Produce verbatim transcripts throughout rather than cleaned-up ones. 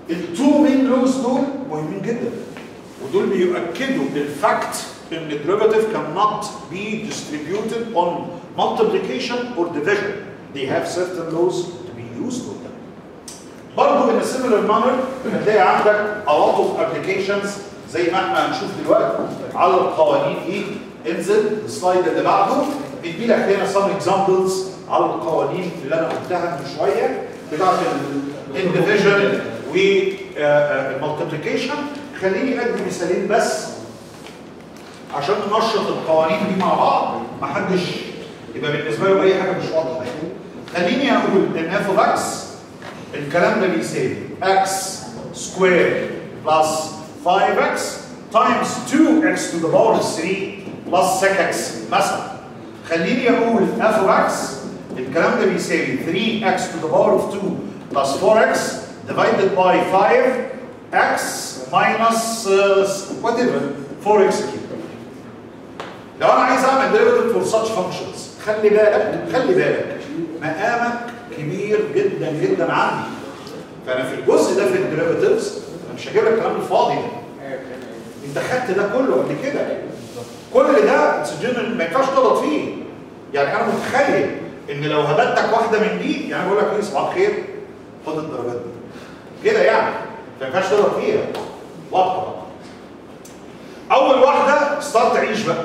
التو مين لوز دول مهمين جدا، ودول بيؤكدوا الفاكت ان الديريفاتيف cannot be distributed on multiplication or division. They have certain laws to be used with them. برضه in a similar manner هتلاقي عندك a lot of applications زي ما احنا هنشوف دلوقتي على القوانين دي. انزل السلايد اللي بعده ادي لك هنا some examples على القوانين اللي انا قلتها من شويه بتاعت الديفيجن والمالتيبليكيشن. خليني ادي مثالين بس عشان ننشط القوانين دي مع بعض، ما حدش يبقى بالنسبه له اي حاجه مش واضحه. خليني اقول ان اف اوف اكس الكلام ده بيساوي x سكوير بلس five x times two x to the power of three plus six x مثلا. خليني اقول f of x الكلام ده بيساوي three x to the power of two plus four x divided by five x minus uh, whatever four x cubed. لو انا عايز اعمل derivative for such functions خلي بالك خلي بالك مقامك كبير جدا جدا عندي. فانا في الجزء ده في الديريفاتيفز انا مش هجيب لك الكلام الفاضي ده. انت خدت ده كله قبل كده. كل ده سجن ما ينفعش تغلط فيه. يعني انا متخيل ان لو هبتك واحده من دي يعني بقول لك ايه صباح الخير خد الدرجات دي كده يعني ما ينفعش تغلط فيها. واضحه بقى. اول واحده ستارت عيش بقى.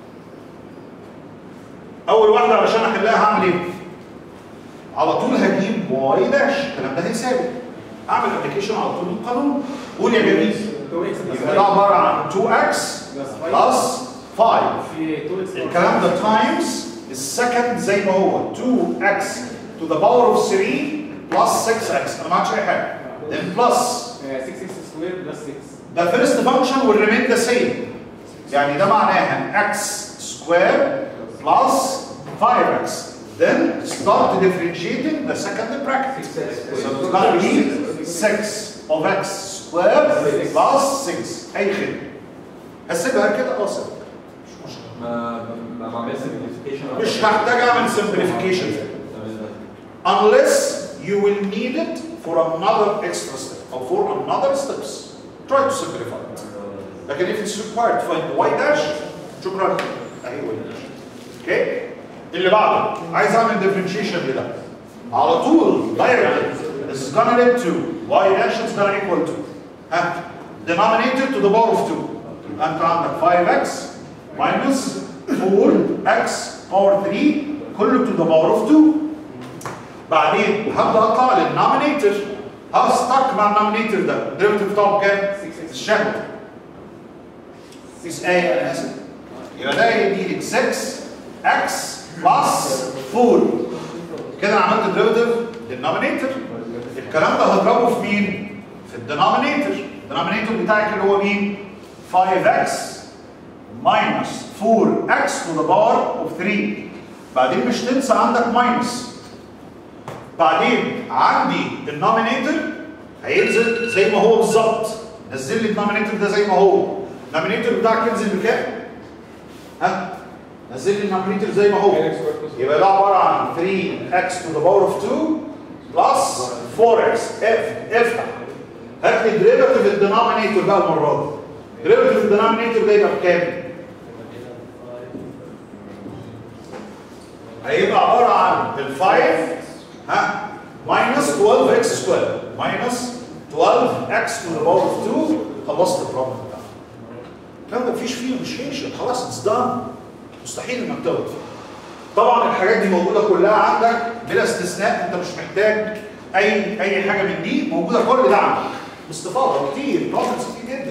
اول واحده علشان احلها هعمل ايه؟ على طول هجيب واي داش. الكلام ده هيساوي اعمل ابلكيشن على طول القانون. قول يا جميل يبقى ده عباره عن two x بلس five. الكلام ده تايمز السكند زي ما هو two x to the power of three plus six x. انا ما عملتش اي حاجه. then plus six x سكوير بلس six. ده فيرست فانكشن والريمين ذا سيم. يعني ده معناها x سكوير بلس five x. Then start differentiating the second bracket. So it's going to be six of x squared plus six. أي خدمة. هسيبها كده أصلا. مش مشكلة. ما ما بعمل simplification. مش هحتاج أعمل simplification. Unless you will need it for another extra step or for another steps. Try to simplify it. لكن if it's required to find y dash شكرا. أهي y dash. Okay. اللي بعده عايز اعمل differentiation لده على طول directly. This is gonna lead to y dash is gonna equal to ها denominator to the power of two. انت عندك five x minus four x power three كله to the power of two. بعدين هبدا اطلع للنومينيتور هستك مع النومينيتور ده الديريفيتيف بتاعه كام؟ الشهوه. is a انا اسف. يبقى ده يديلك six x بلس four. كده انا عملت ديريفيتيف للنومينيتور. الكلام ده هضربه في مين؟ في الدينومينيتور. الدينومينيتور بتاعك اللي هو مين؟ five x minus four x to the power of three. بعدين مش تنسى عندك ماينس. بعدين عندي النومينيتور هينزل زي ما هو بالظبط. نزل لي النومينيتور ده زي ما هو. النومينيتور بتاعك ينزل بكام؟ ها؟ نزل لي النومينيتور زي ما هو. يبقى ده عباره عن three x to the power of two plus four x. اف افتح هات لي ديريفيتيف الدينومينيتور بقى المره دي. ديريفيتيف الدينومينيتور ده يبقى بكام؟ هيبقى عباره عن ال five ها minus twelve x سكوير minus twelve x to the power of two. خلصت البروبلم بتاعك. الكلام ده مفيش فيه نيجوشيشن خلاص اتس دان. مستحيل انك تغلط فيه. طبعا الحاجات دي موجوده كلها عندك بلا استثناء. انت مش محتاج اي اي حاجه من دي موجوده كل ده عندك باستفاضه كتير. بروبلمز كتير جدا.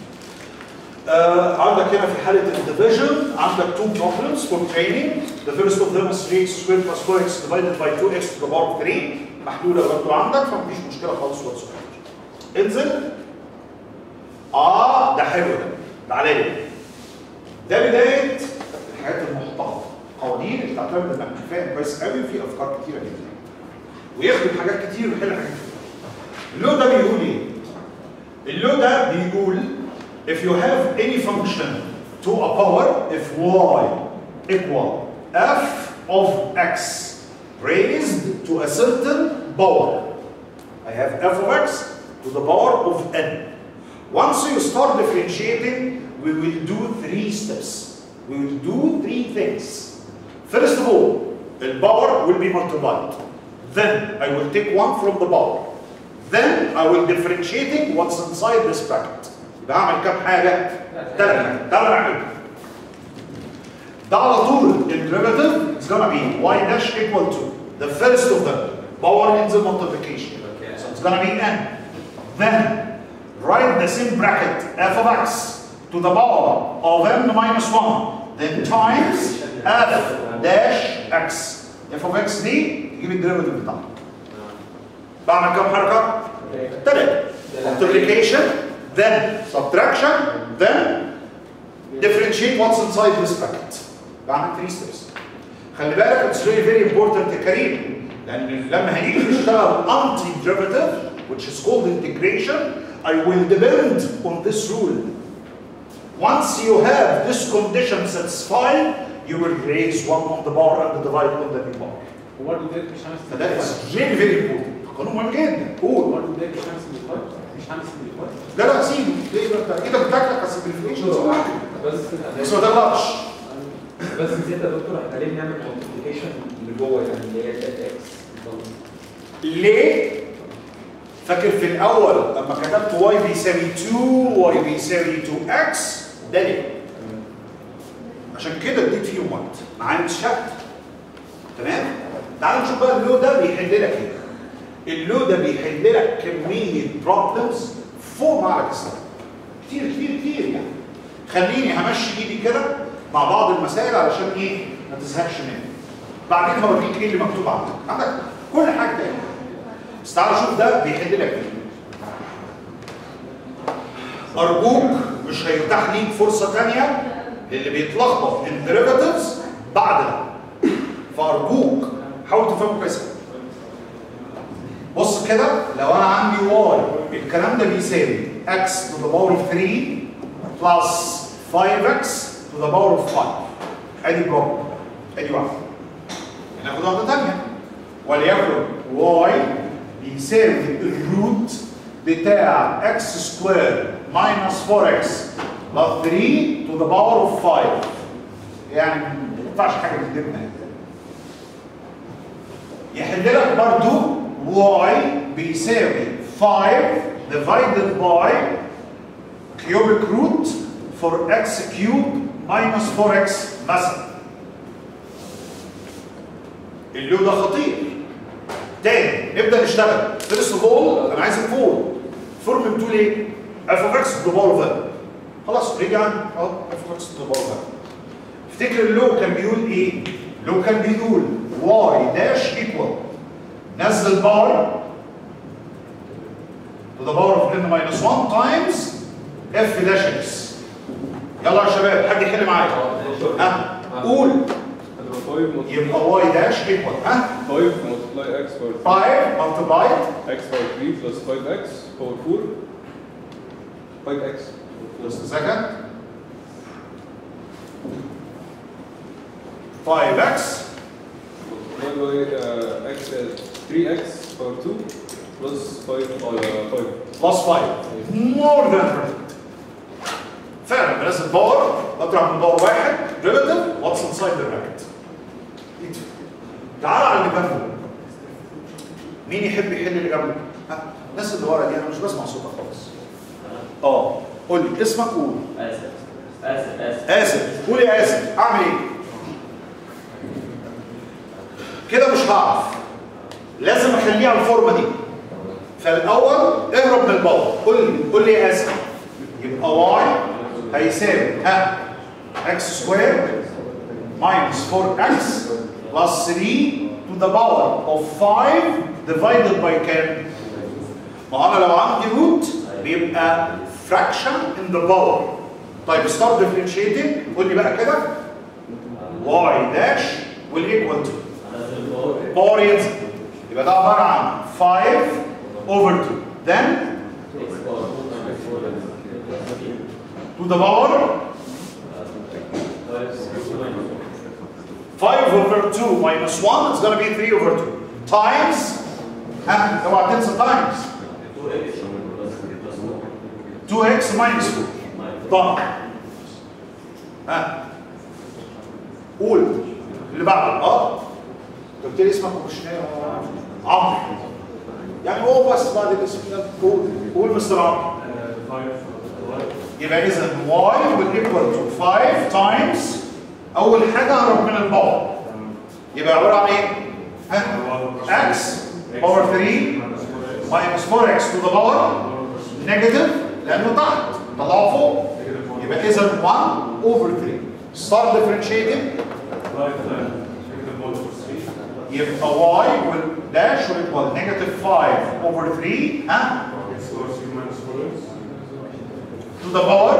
آه عندك هنا في حاله الديفيجن عندك two problems for training. The first of them is three x squared plus four x divided by two x to the power of three. محلوله برضه عندك فمفيش مشكله خالص whatsoever. انزل. اه ده حلو ده. تعالى لي. ده بدايه الحاجات المحترمه. قوانين اللي بتعتمد انك فاهم كويس قوي في افكار كتيره جدا. ويخدم حاجات كتير ويحل حاجات كتير. اللو ده بيقول ايه؟ اللو ده بيقول if you have any function to a power if y equal f of x raised to a certain power. I have f of x to the power of n. Once you start differentiating, we will do three steps. We will do three things. First of all, the power will be multiplied. Then I will take one from the power. Then I will differentiating what's inside this bracket. يبقى هعمل كام حاجة؟ ثلاث حاجات. تعالوا نعملها. ده على طول الديريفاتيف is gonna be y dash equal to the first of them, power in the multiplication. Okay. So it's gonna be n. Then write the same bracket f of x to the power of n minus one. Then times f dash x. f of x دي تجيب الديريفاتيف بتاعها. بعمل كام حركة؟ ثلاثة. Multiplication, then subtraction, then differentiate what's inside this bracket. بعمل three steps. خلي بالك it's really very important يا كريم، لأن لما هنيجي نشتغل anti derivative which is called integration, I will depend on this rule. Once you have this condition satisfied, you will raise one on the bar and divide on the new bar. What do they مش هنعمل فده is really very important. قانون مهم جدا. قول. What do they مش هنعمل simplify؟ مش هنعمل simplify؟ لا لا سيبه، ليه انت ايدك بتاكلك على السمبليفيكيشن بس بس ما تغلطش. بس نسيت يا دكتور احنا ليه بنعمل مالتيبيكيشن اللي جوه يعني اللي هي اكس؟ ليه؟ فاكر في الاول لما كتبت y بيساوي اتنين y بيساوي تو اكس ده ليه؟ عشان كده اديت فيهم وقت معايا الشكل. تمام؟ تعالوا نشوف بقى اللو ده بيحل لك ايه. اللو ده بيحل لك كميه بروبلمز فوق ما عليك السنه. كتير كتير كتير يعني. خليني همشي ايدي كده مع بعض المسائل علشان ايه؟ ما تزهقش مني. بعدين هوريك ايه اللي مكتوب عندك. عندك كل حاجه تاني. بس تعالى شوف ده بيحل لك ايه. ارجوك مش هيتاح ليك فرصه ثانيه للي بيتلخبط الديريفاتيفز بعد ده. فارجوك حاول تفهمه كويس. بص كده لو انا عندي واي الكلام ده بيساوي x to the power of three plus five x to the power of five. ادي بروبلم. ادي واحده. ناخد واحده ثانيه. وليكن y بيساوي الروت بتاع x سكوير minus four x plus three to the power of five. يعني ما ينفعش حاجه تقدمنا. يحل لك برضو y بيساوي five divided by cubic root for x cube minus four x مثلا. اللو ده خطير. تاني نبدا نشتغل. فيرست اوف اول انا عايز الفورم. فورم بتقول ايه؟ f of x to the power of n. خلاص رجع اهو f of x to the power of n. افتكر اللو كان بيقول ايه؟ اللو كان بيقول y dash equal نزل بار to the power of n minus one times f dash x. يلا يا شباب حد يحل معايا. ها قول. يبقى y dash equal ها five multiply x power five multiplied x power three plus five x power four five x just a second five x multiplied by uh, x uh, three x power two plus five uh, five plus five more than perfect. فعلا بنزل باور بطرح من باور واحد relative what's inside the bracket. تعال على اللي جنبه. مين يحب يحل اللي جنبه؟ ها الناس اللي ورا دي انا مش بسمع صوتك خالص. اه قول لي اسمك قول. اسف اسف اسف اسف قول يا اسف اعمل ايه؟ كده مش هعرف. لازم اخليها على الفورمه دي. فالاول اهرب من الباور. قول لي قول لي يا اسف. يبقى واي هيساوي ها x سكوير minus four x plus three to the power of five divided by كام؟ ما انا لو عندي روت بيبقى fraction in the power. طيب start differentiating قول لي بقى كده y dash will equal to power ينزل يبقى ده عباره عن five over two then to the power five over two minus one is going to be three over two times ها اوعى تنسى times تو اكس ماينس فور. طب ها قول اللي بعده. اه انت قلت لي اسمك مش عمرو، يعني هو بس بعد الاسم ده قول قول مستر عمرو. يبقى اذا y will equal to five times اول حاجه هرب من الباور، يبقى عباره عن ايه؟ ها x باور ثري minus فور اكس to the power negative لانه تحت طلعه فوق، يبقى اذا one over three. start differentiating يبقى y will dash will equal negative five over three ها to the power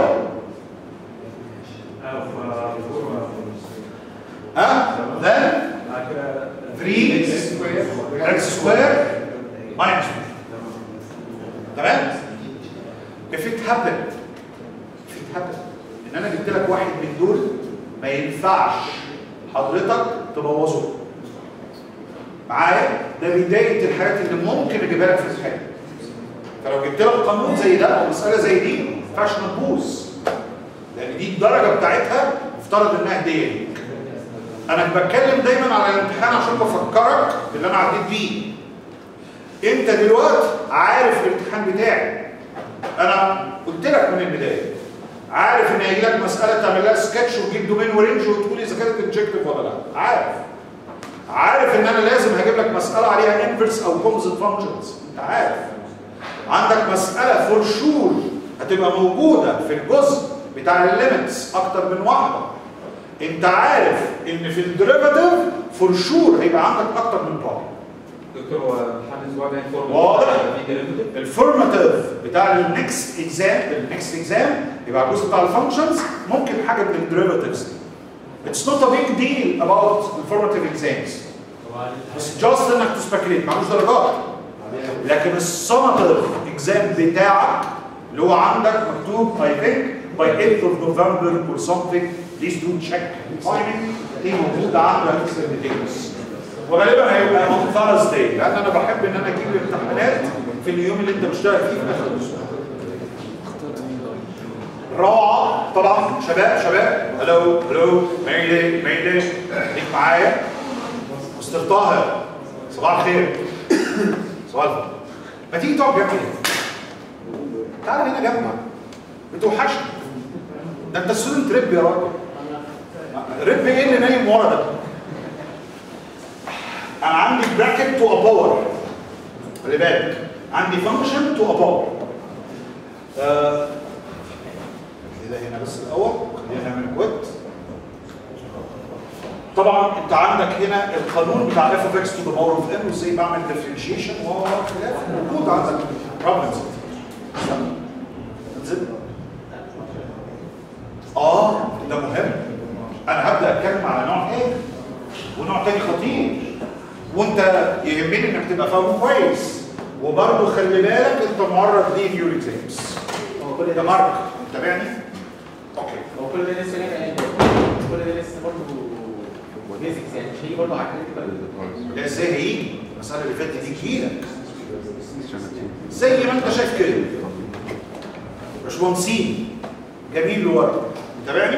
ها then three x square minus one. تمام؟ if it happened if it happened ان انا جبت لك واحد من دول ما ينفعش حضرتك تبوظه معايا، ده بدايه الحاجات اللي ممكن اجيبها لك في الامتحان. فلو جبت لك قانون زي ده او مساله زي دي ما ينفعش تبوظ، لان دي الدرجه بتاعتها مفترض انها هديه ليك. انا بتكلم دايما على الامتحان عشان بفكرك باللي انا عديت بيه. انت دلوقتي عارف الامتحان بتاعي، انا قلت لك من البدايه عارف ان هيجي لك مساله تعمل لها سكتش وتجيب دومين ورينج وتقول اذا كانت انجكتيف ولا لا، عارف عارف ان انا لازم هجيب لك مساله عليها انفرس او كومبوزيت فانكشنز، انت عارف عندك مساله فور شور هتبقى موجوده في الجزء بتاع الليميتس اكتر من واحده، انت عارف ان في الديريفاتيف فور شور هيبقى عندك اكتر من بار. دكتور هو محدد واضح واضح الفورماتيف بتاع النكست اكزام النكست اكزام يبقى الجزء بتاع الفانكشنز ممكن حاجه من الديريفاتيفز. اتس نوت ا بيج ديل اباوت الفورماتيف اكزامز، بس جاست انك تسبيكوليت معلوش درجات، لكن السماتيف اكزام بتاعك اللي هو عندك مكتوب I think by eighth of November or something please do check timing دي موجوده عندك في الديتيلز، وغالبا هيبقى on Thursday لان انا بحب ان انا اجيب الامتحانات في اليوم اللي انت بتشتغل فيه في اخر الاسبوع. روعه طبعا. شباب شباب هلو هلو ميلي ميلي ليك معايا مستر طاهر صباح الخير. صباح الخير. ما تيجي تقعد جنبي تعال هنا جنبي بتوحشني، ده انت ستودنت ريب يا راجل. ريب ايه اللي نايم ورا ده؟ انا عندي براكت تو ا باور، خلي بالك عندي فانكشن تو ا باور. كده هنا بس الاول خلينا نعمل كويت. طبعا انت عندك هنا القانون بتاع اف اوف اكس تو ذا باور اوف ان وازاي بعمل ديفرنشيشن وخلاف موجود عندك بروبلمز. انزل. اه ده مهم. انا هبدا اتكلم على نوع ايه ونوع تاني خطير، وانت يهمني انك تبقى فاهمه كويس، وبرضه خلي بالك انت معرض ليه في يور اكزامز. ده مارك تابعني؟ اوكي. هو كل ده لسه يعني كل ده لسه برضه بيزكس يعني مش هيجي برضه على الكلام. لا ازاي هيجي؟ المساله اللي فاتت دي تجيلك زي ما انت شايف كده. باشمهندسين جميل لورا تابعني؟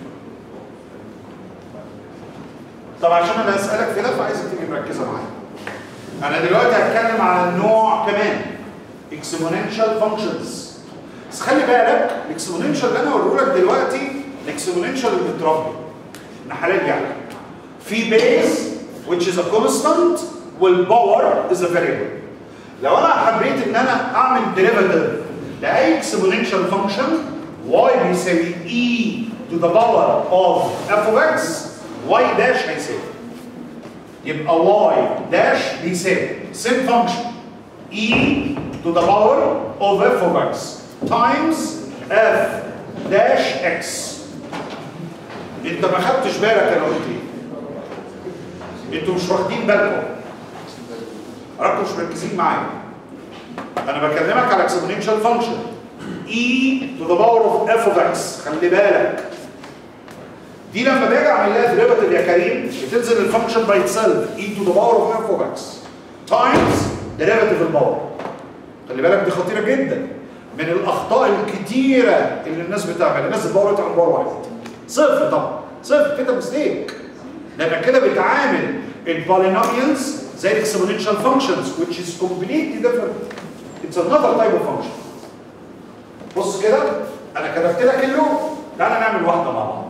طب عشان انا هسالك في ده فعايزك تبقي مركزه معايا. انا دلوقتي هتكلم على النوع كمان اكسبوننشال فانكشنز، بس خلي بالك الاكسبوننشال اللي انا هوريه لك دلوقتي الاكسبوننشال اللي متربي ان حالات يعني في بيز which is a constant والباور is a variable. لو انا حبيت ان انا اعمل ديريفاتيف لاي اكسبوننشال فانكشن y بيساوي e to the power of f of x y dash هيساوي، يبقى y dash بيساوي same function e to the power of f of x times f dash x. انت ما خدتش بالك انا قلت ايه؟ انتوا مش واخدين بالكم، انتوا مش مركزين معايا. انا بكلمك على exponential function e to the power of f of x. خلي بالك دي لما باجي اعمل لها ديريفاتيف يا كريم بتنزل الفانكشن باي اتسيلف e to the power of f of x times ديريفاتيف الباور. خلي بالك دي خطيره جدا. من الاخطاء الكتيره اللي الناس بتعملها، الناس بتدور على باور واحد. صفر طبعا، صفر كده مستيك. لانك كده بتعامل البولينوميالز زي الاكسبوننشال فانكشنز which is completely different. It's another type of function. بص كده انا كتبت لك اللوب، تعالى نعمل واحده مع بعض.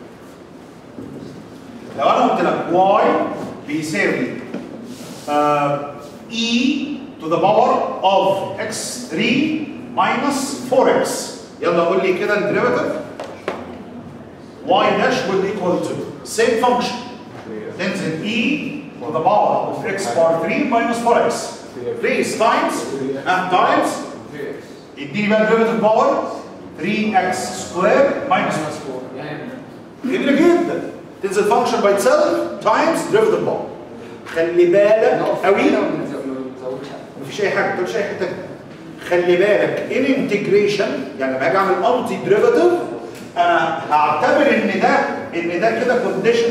لو انا قلت لك y بيساوي uh, e to the power of x three minus four x. يلا قول لي كده الديريفاتيف. y dash will equal to same function تنزل e to the power of x power three minus four x. Please times and times اديني بقى الديريفاتيف باور three x squared minus four. جميله جدا. تنزل فانكشن باي اتسيلف تايمز ديريفاتيف باور. خلي بالك قوي مفيش اي حاجه، مفيش اي حاجه تانيه. خلي بالك ان انتجريشن يعني لما اجي اعمل انتي ديريفاتيف انا هعتبر ان ده ان ده كده كونديشن.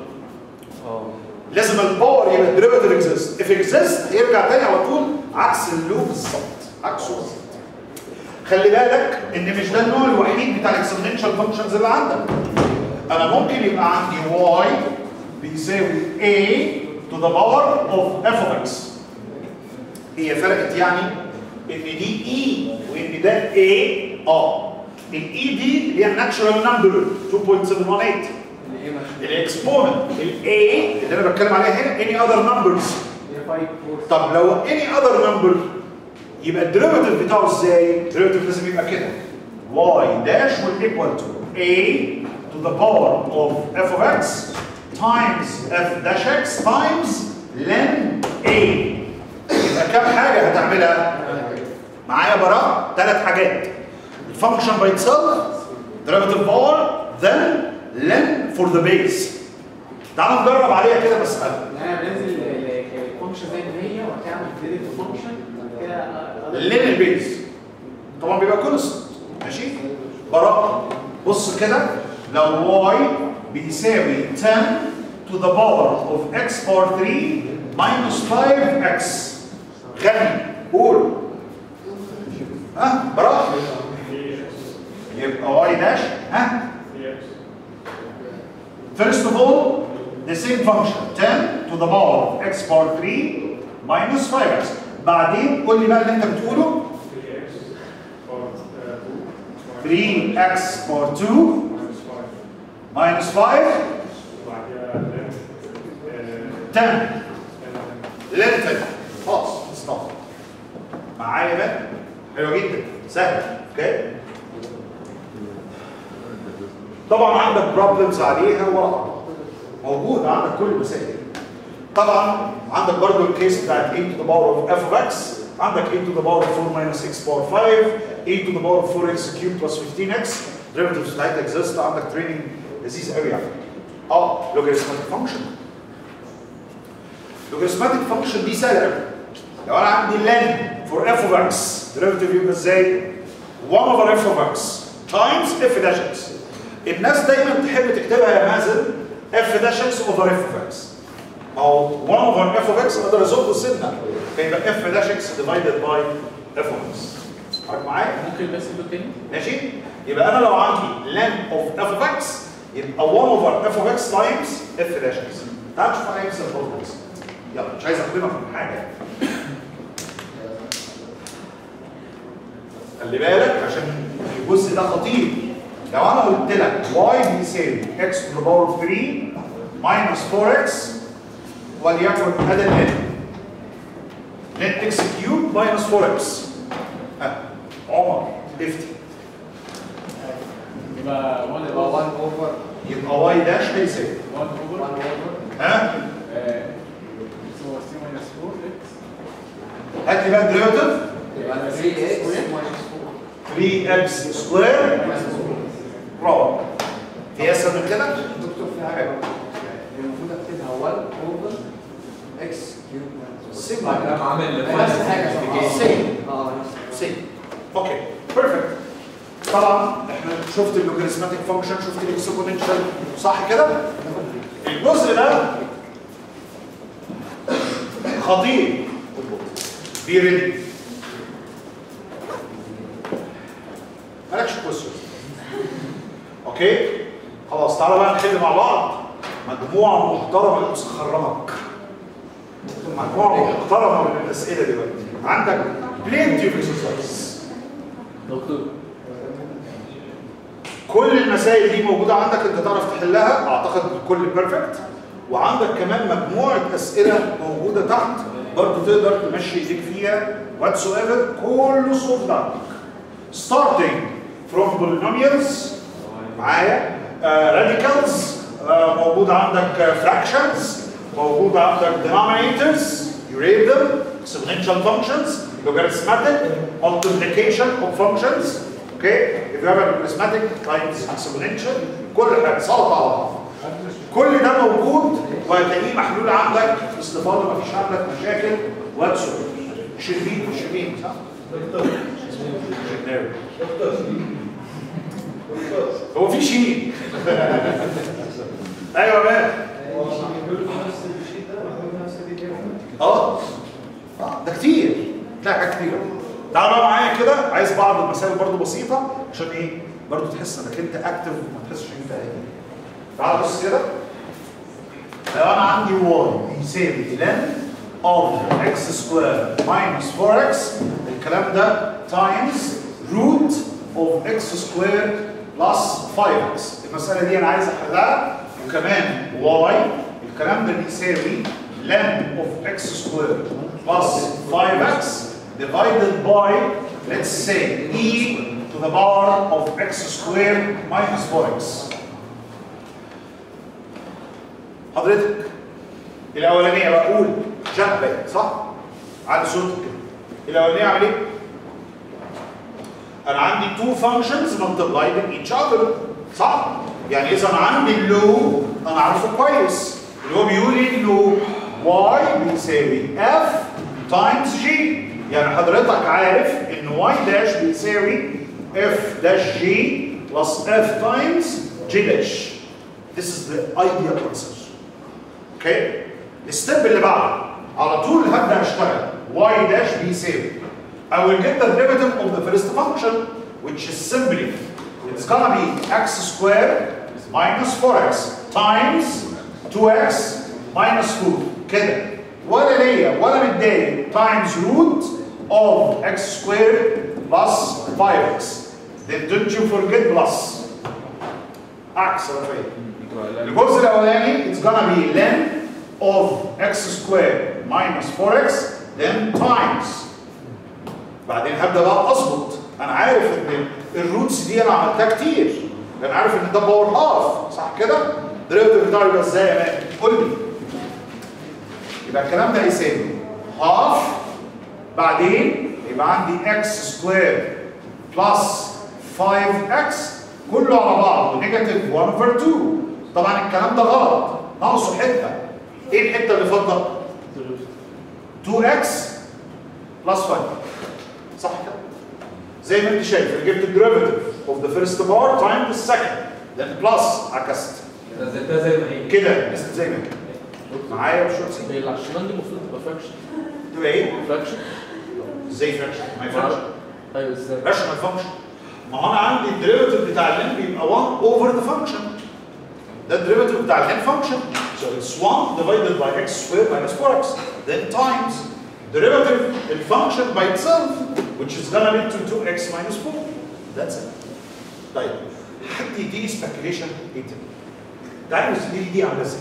لازم الباور يبقى الديريفاتيف اكزيست. اف اكزيست هيرجع تاني على طول عكس اللوب بالظبط، عكسه بالظبط. خلي بالك ان مش ده النوع الوحيد بتاع الاكسبوننشال فانكشنز اللي عندك. انا ممكن يبقى عندي y بيساوي a to the power of f of x. هي فرقت يعني ان دي e وان ده a. اه الاي دي اللي هي الناتشرال نمبر two point seven one eight. الاكسبوننت الاي اللي انا بتكلم عليها هنا any other numbers. طب لو any other number يبقى الديريفاتيف بتاعه ازاي؟ الديريفاتيف لازم يبقى كده y dash will equal to a to the power of f of x times f dash x times ln a. يبقى كام حاجه هتعملها؟ معايا براء؟ ثلاث حاجات. الفانكشن باي اتسيلف derivative باور then ln for the base. تعالوا نجرب عليها كده مساله. يعني بننزل الفانكشن زي ما هي وبعد كده اعمل ديريفيتيف فانكشن وبعد كده لين البيز طبعا بيبقى كونست. ماشي براء بص كده لو y بيساوي ten to the power of x power three minus five x. غني قول ها براء. يبقى y dash ها first of all the same function ten to the power of x power three minus five x. بعدين قول لي بقى اللي انت بتقوله three x power two minus five ten lengthen. خلاص ستوب. معايا بقى حلوه جدا سهل. اوكي طبعا عندك بروبلمز عليها ورا موجود عندك كل المسائل. طبعا عندك برضه الكيس بتاعت a to the power of f of x. عندك a to the power of four minus x power five a to the power of four x cubed plus fifteen x. derivatives بتاعتها exist. عندك تريننج لذيذ قوي يعني. اه logarithmic function. logarithmic function دي سهله قوي. لو انا عندي ln for f of x derivative يبقى ازاي؟ one over f of x times f dash x. الناس دايما تحب تكتبها يا مازن f dash x over f of x. او one over f of x اقدر ازق سنه فيبقى f dash x divided by f of x. معاك معايا؟ ممكن بس نقول تاني؟ ماشي؟ يبقى انا لو عندي ln of f of x يبقى one over f of x times f dash x. تعال نشوف على اكسل برضه. يلا مش عايز اخدمك من حاجه. خلي بالك عشان الجزء ده خطير. لو انا قلت لك y بيساوي x to the power of three minus four x وليكن هذا ال n ln x cubed minus four x. ها عمر افتي يبقى one يبقى one over يبقى y dash هيساوي one over one over ها so c minus four x. هات لي بقى الديريفاتيف يبقى three x minus four three x سكوير. برافو. في اسهل من كده؟ دكتور في حاجه المفروض اكتبها one over x cube سيجما كلام عامل نفس الحاجه سيجما اه سيجما. اوكي بيرفكت. طبعا احنا شفت اللوغاريثماتيك فانكشن شفت الاكسبوننشال صح كده؟ الجزء ده خطير. بي ريدي. مالكش كويستشن. اوكي؟ خلاص تعالى بقى نحل مع بعض مجموعه محترمه بس خرمك. مجموعه محترمه من الاسئله دلوقتي. عندك بلينتي اوف اكسرسايز. دكتور كل المسائل دي موجوده عندك انت تعرف تحلها، اعتقد الكل بيرفكت. وعندك كمان مجموعه اسئله موجوده تحت برضه تقدر تمشي ايديك فيها واتس ايفر، كله سولف عندك. starting from polynomials معايا، راديكالز uh, uh, موجود عندك fractions، موجود عندك denominators you rate them، exponential functions، logarithmic, multiplication of functions. okay if you have a arithmetic times exponential كل حاجه سلطه على بعض. كل ده موجود وهتلاقيه محلول عندك في استفاضه، مفيش عندك مشاكل واتس شربين شربين صح؟ شربين هو في شيء ايوه بقى اه اه ده كتير، تلاقي حاجات كتير. تعال بقى معايا كده، عايز بعض المسائل برضو بسيطه عشان ايه؟ برضو تحس انك انت اكتف وما تحسش ان انت قاعد. تعال بص كده، لو انا عندي y يساوي ln of x squared minus four x، الكلام ده times root of x squared plus five x. المسألة دي أنا عايز أحلها، وكمان y الكلام ده بيساوي ln of x squared plus five x divided by let's say e to the power of x squared minus four x. حضرتك الأولانية بقول جنبك صح؟ على صوت كده. الأولانية أعمل إيه؟ أنا عندي two functions multiplied each other صح؟ يعني إذا أنا عندي اللو أنا عارفه كويس، اللي هو بيقول لي إنه y بيساوي f times g، يعني حضرتك عارف إن y داش بيساوي f dash g plus f times g dash. This is the ideal answer. اوكي؟ الستيب اللي بعده على طول هبدا اشتغل y داش بيساوي I will get the derivative of the first function which is simply it's gonna be x squared minus four x times two x minus four كده، ولا ليا ولا متضايق times root of x squared plus five x. then don't you forget plus عكس رفيع. الجزء الاولاني it's gonna be ln of x squared minus four x then times. بعدين هبدا بقى اظبط، انا عارف ان الروتس دي انا عملتها كتير، انا عارف ان ده باور هاف صح كده؟ الديريفيتيف بتاعه يبقى ازاي يا مان؟ قول لي. يبقى الكلام ده هيساوي هاف، بعدين يبقى عندي x squared plus five x كله على بعضه نيجاتيف واحد over two. طبعا الكلام ده غلط، ناقصه حته. ايه الحته اللي فاضله؟ two x plus five صح كده؟ زي ما انت شايف جبت الديريفيتيف اوف ذا فيرست بار تايم ذا سكند then بلس عكست نزلتها زي ما هي كده، نزلت زي ما هي. معايا يا باشمهندس؟ هي العشرين دي المفروض تبقى فراكشن. تبقى ايه؟ فراكشن؟ ازاي فراكشن؟ ما هي فراكشن. ايوه ازاي؟ راشونال فانكشن. ما هو انا عندي الديريفيتيف بتاع اللين بيبقى one over the function. ده الديريفيتيف بتاع اللين فانكشن. So it's one divided by x squared minus four x then times derivative in function by itself which is gonna be to two x minus four. That's it. طيب حد يديني speculation ايه ده؟ تعالوا دي دي عامله ازاي؟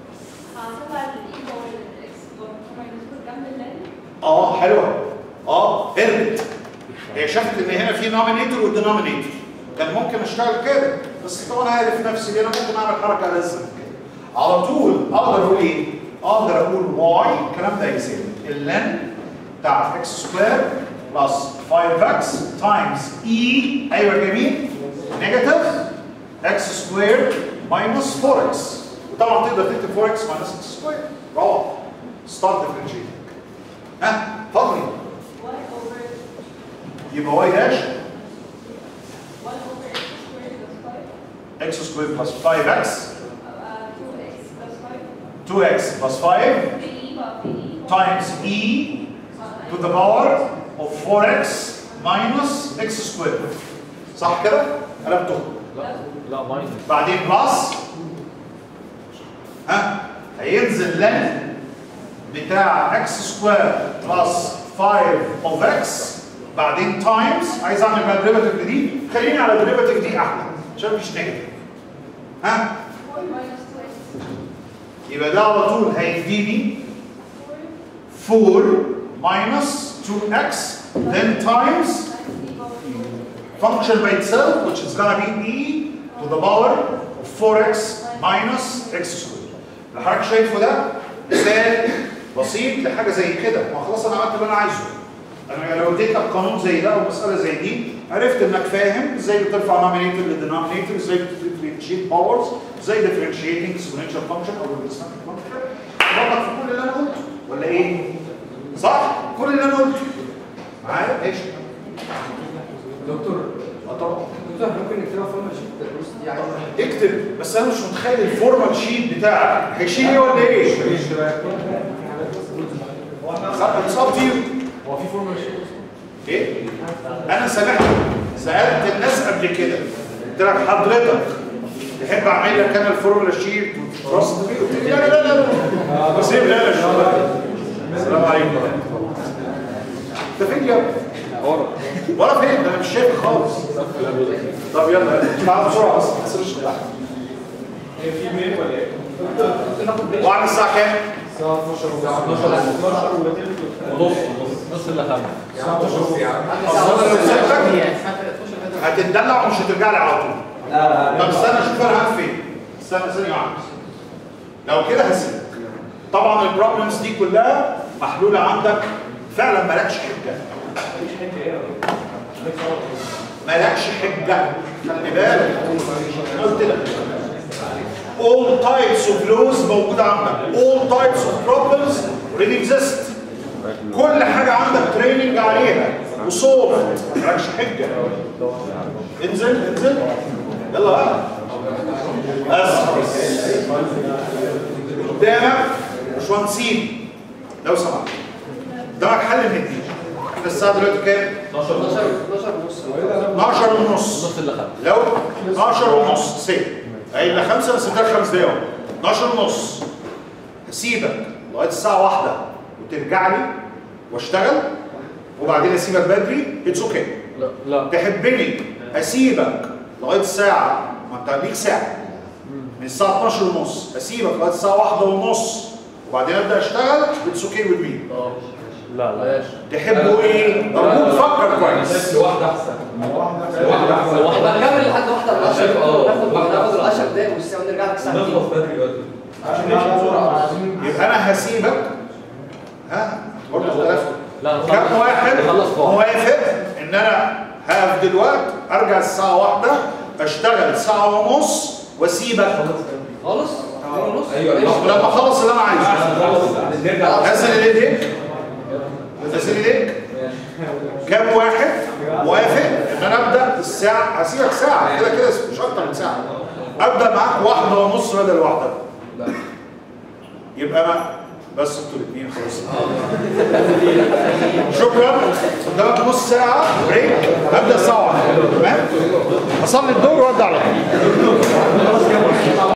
اه حلوه. اه هربت. هي شافت ان هنا في نومينيتور ودينومينيتور. كان ممكن اشتغل كده بس طبعا عارف نفسي انا ممكن اعمل حركه لازم على طول اقدر اقول ايه؟ اقدر اقول y الكلام ده يساوي اللن بتاع x سكوير بلس five x تايمز e ايوه جميل نيجاتيف x سكوير ماينس four x. وطبعا تقدر تكتب four x ماينس x سكوير. روح ستارت ديفرنشيتنج. ها اتفضلي. يبقى y داش x squared plus five x two x plus five times e to the power of four x minus x squared. صح كده؟ قلبته لا ماينس. بعدين بلس ها هينزل لن بتاع اكس سكوير بلس خمسة اوف اكس بعدين تايمز. عايز اعمل بقى الديريفاتيف دي، خليني على الديريفاتيف دي احلى عشان مفيش نيجاتيف. ها يبقى ده على طول هيديني four minus two x then times function by itself which is gonna be e to the power of four x minus x squared. اللي حضرتك شايفه ده مثال بسيط لحاجه زي كده. ما خلاص انا عملت اللي انا عايزه. انا لو اديتك قانون زي ده او مساله زي دي عرفت انك فاهم ازاي بترفع نومينيتور للدينومينيتور، ازاي بتديفرنشيت باورز، ازاي ديفرنشيتنج اكسبوننشال فانكشن او الارثماتيك فانكشن. بطلع في كل اللي انا قلته ولا ايه؟ صح؟ كل اللي انا قلته معايا؟ ماشي. دكتور اه طبعا دكتور ممكن نكتبها فورمال شيت الدروس دي عايزه اكتب، بس انا مش متخيل الفورمال شيت بتاعك هيشيل ايه ولا ايه؟ اتس اب تو يو. هو في فورمال شيت ايه؟ انا سمعت سالت الناس قبل كده قلت لك حضرتك تحب اعمل لك انا الفورمولا شيت وترصد فيه؟ قلت لي لا لا لا لا بس ايه لا لا. السلام عليكم. انت فين يا ابني؟ ورا ورا فين؟ انا مش شايف خالص. طب يلا تعالوا بسرعه بس ما تصيرش تحت. هي في ميل ولا ايه؟ وعلى الساعه كام؟ الساعه اتناشر ونص نص الا خمسة. هتتدلع ومش هترجع لي على طول. طب استنى اشوف انا هقف فين. استنى ثانيه واحده. لو كده هسيبك. طبعا البروبلمز دي كلها محلوله عندك فعلا مالكش حجه. مالكش حجه. خلي بالك. قلت لك. all types of laws موجوده عندك. all types of problems already exist. كل حاجه عندك تريننج عليها وصور. مالكش حجه. انزل انزل. يلا بقى. بس قدامك باشمهندسين لو سمحت. قدامك حل من دي. احنا الساعه دلوقتي كام؟ اتناشر ونص اتناشر ونص. نص الا خمسة. لو اتناشر ونص سيب. هي الا خمسة بس اديلك خمس دقايق. اتناشر ونص. هسيبك لغايه الساعه واحدة وترجع لي واشتغل وبعدين اسيبك بدري. اتس اوكي. okay. لا لا تحبني اسيبك لغايه الساعه، ما انت ليك ساعه من الساعه اتناشر ونص، اسيبك لغايه الساعه واحدة ونص وبعدين ابدا اشتغل. اتس اوكي وذ مي. لا لا تحبوا ايه؟ ارجوك فكر كويس. واحده احسن. واحده احسن. واحده نكمل لحد واحده بالعشر. ناخد ناخد ال عشر دقايق والساعه ونرجع لك ساعتين. نخلص بدري بدري عشان نمشي بسرعه. يبقى انا هسيبك. ها برضه اختلفتوا. لا كم واحد خلص خالص. موافق ان انا هقف دلوقتي ارجع الساعه واحدة اشتغل ساعه ونص واسيبك خالص ونص. ايوه لما اخلص اللي انا عايزه. نرجع نزل ايديك. نزل ايديك. كم واحد موافق ان انا ابدا الساعه؟ هسيبك ساعه كده كده مش اكتر من ساعه. ابدا معاك واحدة ونص بدل واحدة. يبقى انا بس انتوا الاثنين خلاص. شكرا. قدامك نص ساعه بريك. ابدا الساعه واحدة. تمام؟ اصلي الظهر وارد على طول.